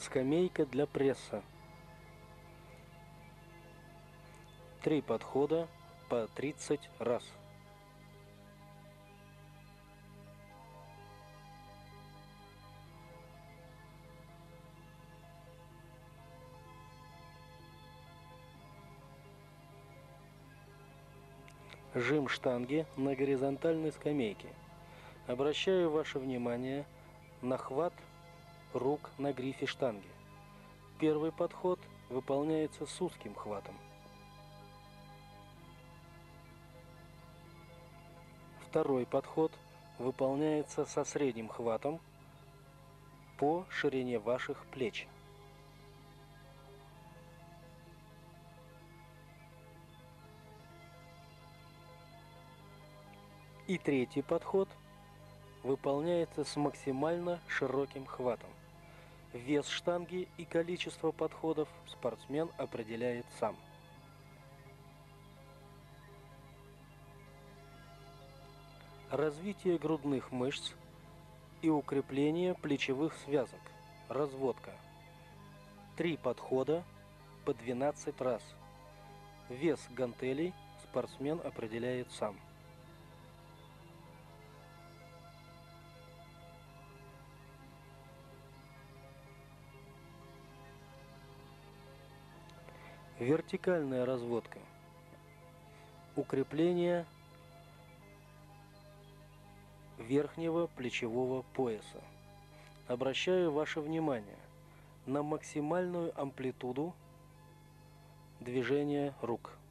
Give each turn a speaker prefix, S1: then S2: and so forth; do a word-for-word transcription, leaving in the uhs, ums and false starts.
S1: Скамейка для пресса. Три подхода по тридцать раз. Жим штанги на горизонтальной скамейке. Обращаю ваше внимание на хват рук на грифе штанги. Первый подход выполняется с узким хватом. Второй подход выполняется со средним хватом по ширине ваших плеч. И третий подход выполняется с максимально широким хватом. Вес штанги и количество подходов спортсмен определяет сам. Развитие грудных мышц и укрепление плечевых связок. Разводка. Три подхода по двенадцать раз. Вес гантелей спортсмен определяет сам. Вертикальная разводка. Укрепление верхнего плечевого пояса. Обращаю ваше внимание на максимальную амплитуду движения рук.